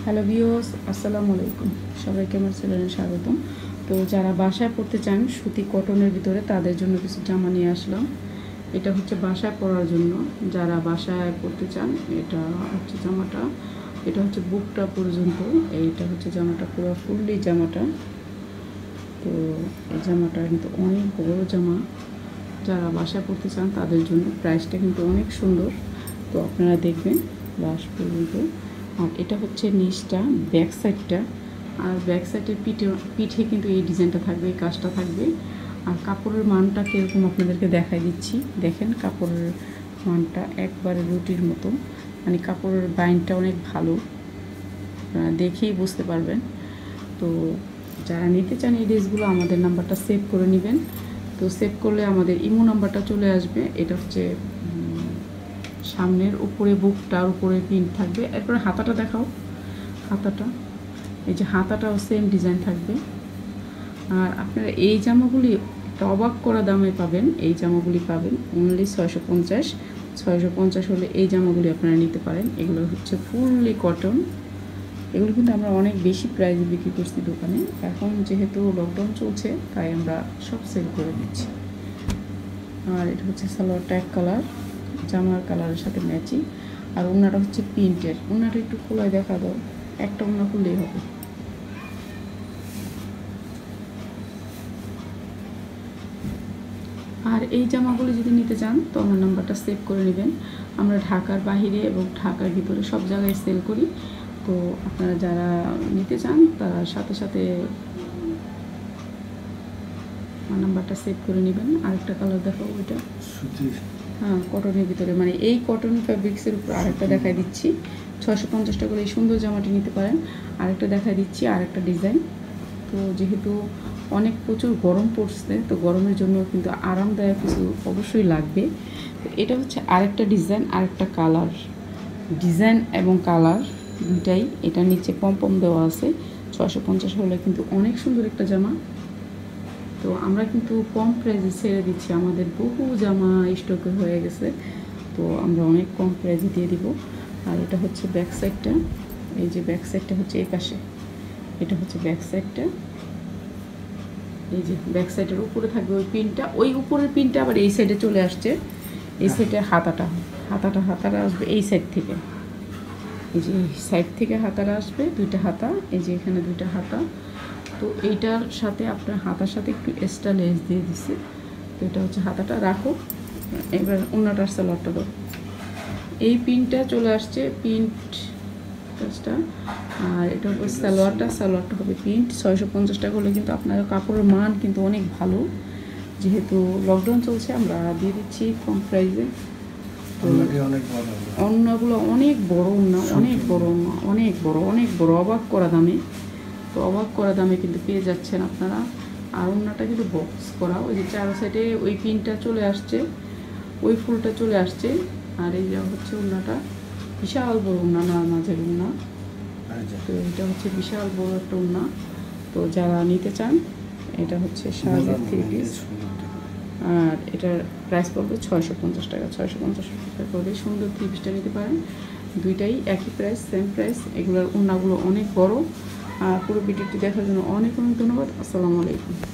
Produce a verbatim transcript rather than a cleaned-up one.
Hello viewers, আসসালামু আলাইকুম। সবাইকে আমার চ্যানেলে স্বাগতম। তো যারা বাসায় পড়তে চান সুতি কটনের ভিতরে তাদের জন্য কিছু জামা নিয়ে আসলাম। এটা হচ্ছে বাসায় পরার জন্য, যারা বাসায় পড়তে চান। এটা হচ্ছে জামাটা, এটা হচ্ছে বুকটা পর্যন্ত। এইটা হচ্ছে জামাটা, পুরো ফুললি জামাটা। তো এই জামাটা কিন্তু অনেক বড় জামা। যারা বাসায় পড়তে চান তাদের জন্য প্রাইসটা কিন্তু অনেক সুন্দর। তো আপনারা দেখবেন লাস্ট পর্যন্ত। আর এটা হচ্ছে নিচটা, ব্যাক সাইডটা। আর ব্যাক সাইডের পিঠে পিঠে কিন্তু এই ডিজাইনটা থাকবে, এই কাজটা থাকবে। আর কাপড়ের মানটা কীরকম আপনাদেরকে দেখাই দিচ্ছি। দেখেন কাপড়ের মানটা একবারে রুটির মতো, মানে কাপড়ের বাইনটা অনেক ভালো, দেখেই বুঝতে পারবেন। তো যারা নিতে চান এই ড্রেসগুলো আমাদের নাম্বারটা সেভ করে নেবেন। তো সেভ করলে আমাদের ইমো নাম্বারটা চলে আসবে। এটা হচ্ছে সামনের উপরে বুকটার উপরে প্রিন্ট থাকবে। এরপরে হাতাটা দেখাও, হাতাটা এই যে হাতাটাও সেম ডিজাইন থাকবে। আর আপনারা এই জামাগুলি একটা অবাক করা দামে পাবেন। এই জামাগুলি পাবেন অনলি ছয়শো পঞ্চাশ ছয়শো পঞ্চাশ হলে এই জামাগুলি আপনারা নিতে পারেন। এগুলো হচ্ছে ফুললি কটন। এগুলো কিন্তু আমরা অনেক বেশি প্রাইসে বিক্রি করছি দোকানে। এখন যেহেতু লকডাউন চলছে তাই আমরা সব সেল করে দিচ্ছি। আর এটা হচ্ছে সালোয়ারটা এক কালার, জামার কালারের সাথে ম্যাচিং। আর ওড়নাটা হচ্ছে প্রিন্টের। ওড়নাটা একটু খোলায় দেখা দাও, একটা ওড়না খুললেই হবে। আর এই জামাগুলো যদি নিতে চান তো আমার নাম্বারটা সেভ করে নেবেন। আমরা ঢাকার বাইরে এবং ঢাকার ভিতরে সব জায়গায় সেল করি। তো আপনারা যারা নিতে চান তারা সাথে সাথে আমার নাম্বারটা সেভ করে নেবেন। আরেকটা কালার দেখাবো, ওইটা হ্যাঁ কটনের ভিতরে, মানে এই কটন ফ্যাব্রিক্সের উপর আরেকটা দেখাই দিচ্ছি। ছয়শো পঞ্চাশ টাকা করে এই সুন্দর জামাটি নিতে পারেন। আরেকটা দেখাই দিচ্ছি, আরেকটা ডিজাইন। তো যেহেতু অনেক প্রচুর গরম পড়ছে, তো গরমের জন্য কিন্তু আরামদায়ক কিছু অবশ্যই লাগবে। তো এটা হচ্ছে আরেকটা ডিজাইন, আরেকটা কালার, ডিজাইন এবং কালার দুটাই। এটা নিচে পমপম দেওয়া আছে। ছয়শো পঞ্চাশ হলে কিন্তু অনেক সুন্দর একটা জামা। তো আমরা কিন্তু কম প্রাইসে ছেড়ে দিচ্ছি, আমাদের বহু জামা স্টকে হয়ে গেছে। তো আমরা অনেক কম প্রাইসে দিয়ে দিব। আর এটা হচ্ছে ব্যাক সাইডটা, এই যে ব্যাক সাইডটা হচ্ছে এই পাশে, এটা হচ্ছে ব্যাক সাইডটা। এই যে ব্যাক সাইডের উপরে থাকবে ওই পিনটা, ওই উপরের পিনটা আবার এই সাইডে চলে আসছে। এই সাইডে হাতাটা হাতাটা হাতাটা আসবে এই সাইড থেকে, এই যে এই সাইড থেকে হাতাটা আসবে, দুইটা হাতা, এই যে এখানে দুইটা হাতা। তো এইটার সাথে আপনার হাতার সাথে একটু এক্সট্রা লেস দিয়ে দিচ্ছে। তো এটা হচ্ছে হাতাটা রাখো। এবার ওনাটার সালোয়ারটা দাও, এই পিনটা চলে আসছে, পিন্ট কাজটা। আর এটা হচ্ছে সালোয়ারটা, সালোয়ারটা হবে প্রিন্ট। ছয়শো পঞ্চাশ টাকা হলে কিন্তু আপনার কাপড়ের মান কিন্তু অনেক ভালো। যেহেতু লকডাউন চলছে আমরা দিয়ে দিচ্ছি কম প্রাইসে। তো অন্যগুলো অনেক বড় না, অনেক বড় না, অনেক বড় অনেক বড় অবাক করা দামে। তো অবাক করা দামে কিন্তু পেয়ে যাচ্ছেন আপনারা। আর ওড়নাটা কিন্তু বক্স করা, ওই যে চার সাইডে ওই পিনটা চলে আসছে, ওই ফুলটা চলে আসছে। আর এই যে হচ্ছে ওড়নাটা বিশাল বড় ওড়না, না মাঝের ওড়না। তো এটা হচ্ছে বিশাল বড় একটা ওড়না। তো যারা নিতে চান, এটা হচ্ছে শাড়ির থ্রি পিস। আর এটার প্রাইস পড়বে ছয়শো পঞ্চাশ টাকা ছয়শো পঞ্চাশ টাকা করে সুন্দর থ্রি পিসটা নিতে পারেন। দুইটাই একই প্রাইস, সেম প্রাইস। এগুলোর ওড়নাগুলো অনেক বড়। আর পুরো ভিডিওটি দেখার জন্য অনেক অনেক ধন্যবাদ। আসসালামু আলাইকুম।